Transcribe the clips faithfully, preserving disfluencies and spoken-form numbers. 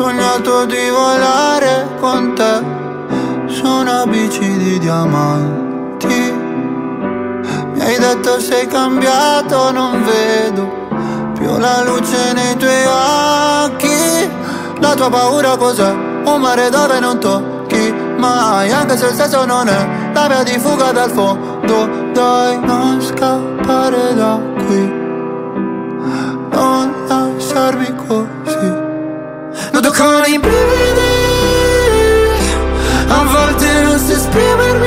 sognato di volare con te su una bici di diamanti. Mi hai detto sei cambiato, non vedo più la luce nei tuoi occhi. La tua paura cos'è? Un mare dove non tocchi mai, anche se il senso non è la via di fuga dal fondo. Dai, non scappare da qui, non lasciarmi così. Noto con i brividi, a volte non so esprimermi,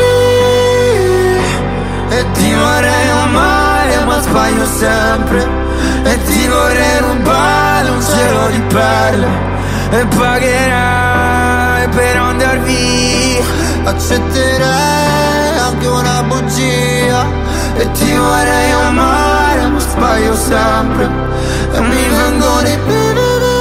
e ti vorrei amare ma sbaglio sempre, e ti vorrei rubare un cielo di perle, e pagherai per andar via. Accetterei anche una bugia, e ti vorrei amare ma sbaglio sempre, e mi vengono i brividi.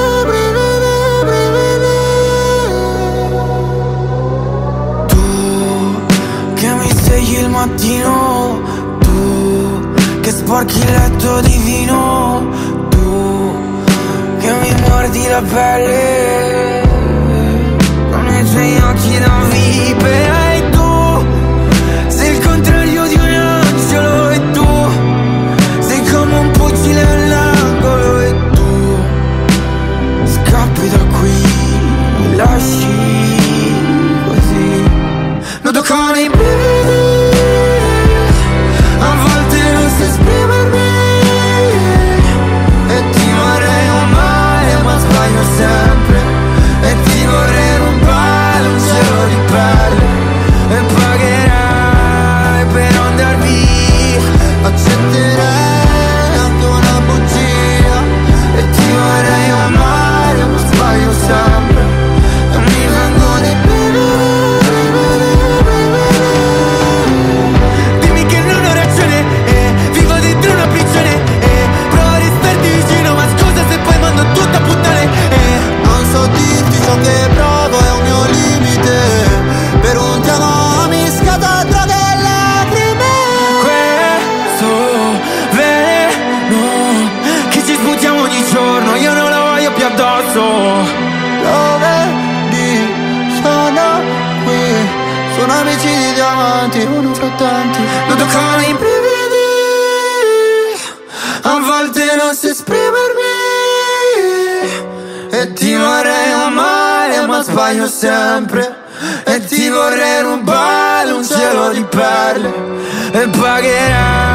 Il mattino, tu che sporchi il letto di vino, tu che mi mordi la pelle con i tuoi occhi da vipera, e tu sei il contrario di un angelo, e tu sei come un pugile all'angolo, e tu scappi da qui, mi lasci così. Noto con i brividi, a volte non so esprimermi, e ti vorrei amare ma sbaglio sempre, e ti vorrei rubare un cielo di perle, e pagherai per andar via. Accetterei anche una bugia, e ti vorrei amare ma sbaglio sempre, e mi vengono i brividi. Tutta puttane, eh. Non so dirti ciò che provo, è un mio limite. Per un ti amo mi scatta droga e lacrime. Questo veleno che ci sputiamo ogni giorno, io non lo voglio più addosso. Lo vedi, sono qui, sono amici di diamanti, uno fra tanti. Lo toccano i brividi, a volte non so esprimermi, e ti vorrei amare ma sbaglio sempre, e ti vorrei rubare un cielo di perle, e pagherai